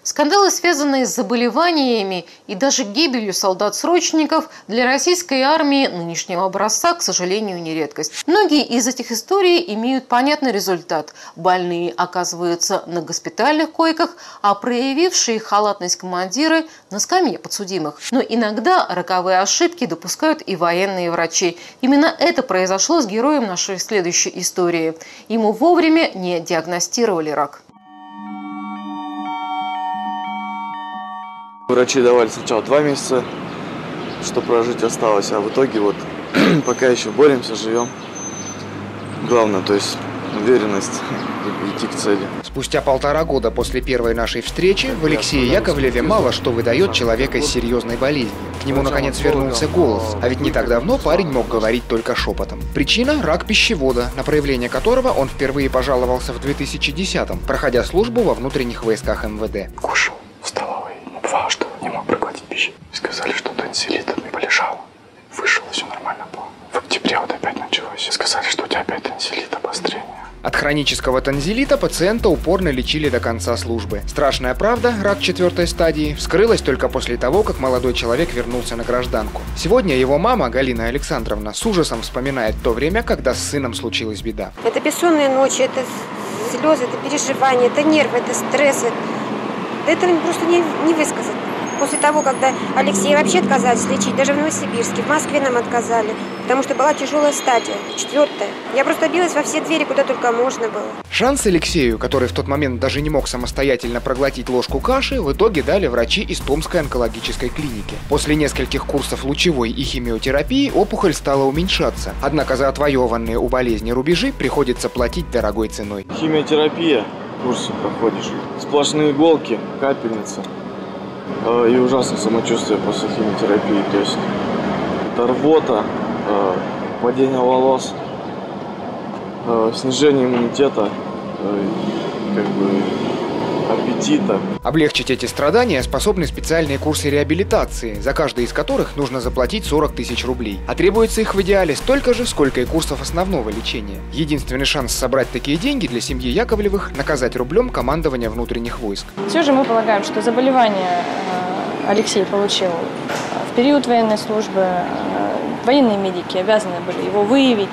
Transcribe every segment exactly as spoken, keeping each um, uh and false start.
Скандалы, связанные с заболеваниями и даже гибелью солдат-срочников, для российской армии нынешнего образца, к сожалению, не редкость. Многие из этих историй имеют понятный результат. Больные оказываются на госпитальных койках, а проявившие халатность командиры на скамье подсудимых. Но иногда роковые ошибки допускают и военные врачи. Именно это произошло с героем нашей следующей истории. Ему вовремя не диагностировали рак. Врачи давали сначала два месяца, что прожить осталось, а в итоге вот пока еще боремся, живем. Главное, то есть уверенность идти к цели. Спустя полтора года после первой нашей встречи в Алексее Яковлеве мало что выдает человека с серьезной болезнью. К нему наконец вернулся голос, а ведь не так давно парень мог говорить только шепотом. Причина – рак пищевода, на проявление которого он впервые пожаловался в две тысячи десятом, проходя службу во внутренних войсках эм вэ дэ. Кушал в столовой, бывало, что не мог проглотить пищу. Сказали, что тонсиллит, и полежал. Вышел, все нормально было. В октябре вот опять началось. Сказали, что у тебя опять тонсиллит, обострение. От хронического тонзиллита пациента упорно лечили до конца службы. Страшная правда, рак четвертой стадии, вскрылась только после того, как молодой человек вернулся на гражданку. Сегодня его мама, Галина Александровна, с ужасом вспоминает то время, когда с сыном случилась беда. Это бессонные ночи, это слезы, это переживания, это нервы, это стрессы. Это просто не, не высказать. После того, когда Алексея вообще отказались лечить, даже в Новосибирске, в Москве нам отказали, потому что была тяжелая стадия, четвертая. Я просто билась во все двери, куда только можно было. Шанс Алексею, который в тот момент даже не мог самостоятельно проглотить ложку каши, в итоге дали врачи из Томской онкологической клиники. После нескольких курсов лучевой и химиотерапии опухоль стала уменьшаться. Однако за отвоеванные у болезни рубежи приходится платить дорогой ценой. Химиотерапия, курсы проходишь, сплошные иголки, капельница. И ужасное самочувствие после химиотерапии, то есть это рвота, падение волос, снижение иммунитета, как бы аппетита. Облегчить эти страдания способны специальные курсы реабилитации, за каждый из которых нужно заплатить сорок тысяч рублей. А требуется их в идеале столько же, сколько и курсов основного лечения. Единственный шанс собрать такие деньги для семьи Яковлевых – наказать рублем командование внутренних войск. Все же мы полагаем, что заболевание Алексей получил в период военной службы. Военные медики обязаны были его выявить.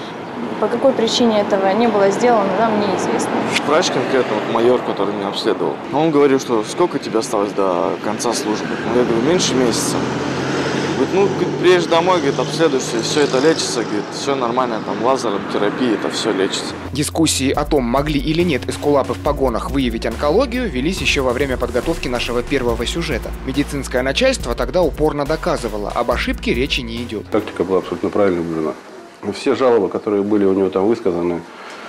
По какой причине этого не было сделано, нам неизвестно. Врач конкретно, вот майор, который меня обследовал, он говорил, что сколько тебе осталось до конца службы? Я говорю, меньше месяца. Говорит, ну, приедешь домой, говорит, обследуешься, и все это лечится, говорит, все нормально, там, лазером, терапией, это все лечится. Дискуссии о том, могли или нет эскулапы в погонах выявить онкологию, велись еще во время подготовки нашего первого сюжета. Медицинское начальство тогда упорно доказывало, об ошибке речи не идет. Тактика была абсолютно правильно выбрана. Все жалобы, которые были у него там высказаны,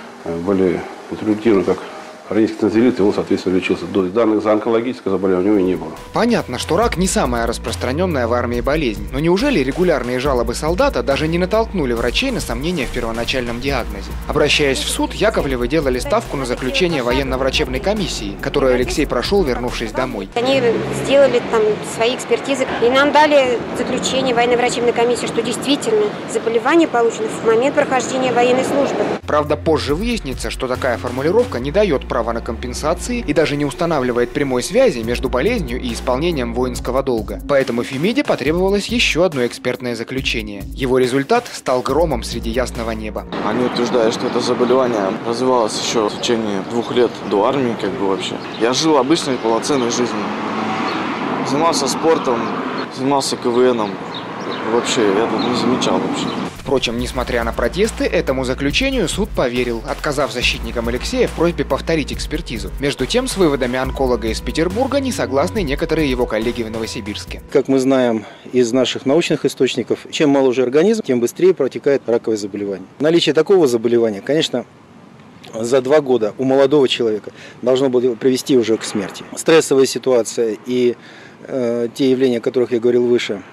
были интерпретированы как хронический тонзиллит, и он, соответственно, лечился. Данных за онкологическое заболевание у него не было. Понятно, что рак не самая распространенная в армии болезнь. Но неужели регулярные жалобы солдата даже не натолкнули врачей на сомнения в первоначальном диагнозе? Обращаясь в суд, Яковлевы делали ставку на заключение военно-врачебной комиссии, которую Алексей прошел, вернувшись домой. Они сделали там свои экспертизы, и нам дали заключение военно-врачебной комиссии, что действительно заболевание получено в момент прохождения военной службы. Правда, позже выяснится, что такая формулировка не дает права на компенсации и даже не устанавливает прямой связи между болезнью и исполнением воинского долга. Поэтому Фемиде потребовалось еще одно экспертное заключение. Его результат стал громом среди ясного неба. Они утверждают, что это заболевание развивалось еще в течение двух лет до армии, как бы вообще. Я жил обычной полноценной жизнью. Занимался спортом, занимался ка вэ эном. Вообще, я это не замечал вообще. Впрочем, несмотря на протесты, этому заключению суд поверил, отказав защитникам Алексея в просьбе повторить экспертизу. Между тем, с выводами онколога из Петербурга не согласны некоторые его коллеги в Новосибирске. Как мы знаем из наших научных источников, чем моложе организм, тем быстрее протекает раковое заболевание. Наличие такого заболевания, конечно, за два года у молодого человека должно было привести уже к смерти. Стрессовая ситуация и э, те явления, о которых я говорил выше,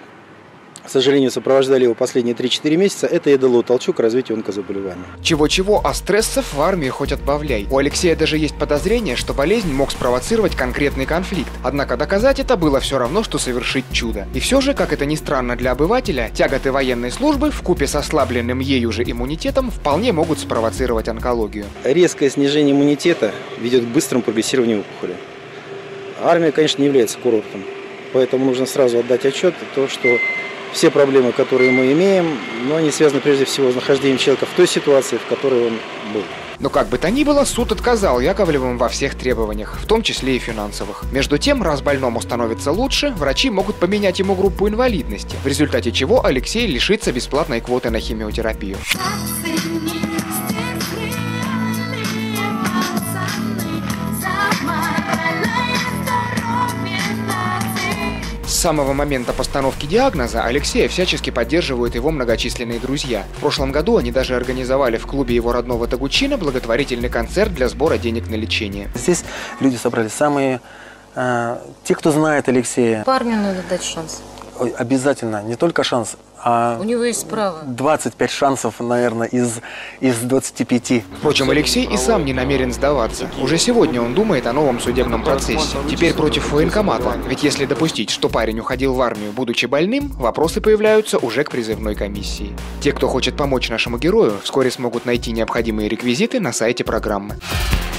к сожалению, сопровождали его последние три-четыре месяца, это и дало толчок к развитию онкозаболевания. Чего-чего, а стрессов в армии хоть отбавляй. У Алексея даже есть подозрение, что болезнь мог спровоцировать конкретный конфликт. Однако доказать это было все равно, что совершить чудо. И все же, как это ни странно для обывателя, тяготы военной службы вкупе с ослабленным ею же иммунитетом вполне могут спровоцировать онкологию. Резкое снижение иммунитета ведет к быстрому прогрессированию опухоли. армия, конечно, не является курортом. Поэтому нужно сразу отдать отчет, то, что все проблемы, которые мы имеем, но они связаны прежде всего с нахождением человека в той ситуации, в которой он был. Но как бы то ни было, суд отказал Яковлевым во всех требованиях, в том числе и финансовых. Между тем, раз больному становится лучше, врачи могут поменять ему группу инвалидности, в результате чего Алексей лишится бесплатной квоты на химиотерапию. С самого момента постановки диагноза Алексея всячески поддерживают его многочисленные друзья. В прошлом году они даже организовали в клубе его родного Тогучина благотворительный концерт для сбора денег на лечение. Здесь люди собрались самые, э, те, кто знает Алексея. Парню надо дать шанс. Ой, обязательно, не только шанс, а у него есть право. двадцать пять шансов, наверное, из, из двадцати пяти. Впрочем, Алексей и сам не намерен сдаваться. Уже сегодня он думает о новом судебном процессе. Теперь против военкомата. Ведь если допустить, что парень уходил в армию, будучи больным, вопросы появляются уже к призывной комиссии. Те, кто хочет помочь нашему герою, вскоре смогут найти необходимые реквизиты на сайте программы.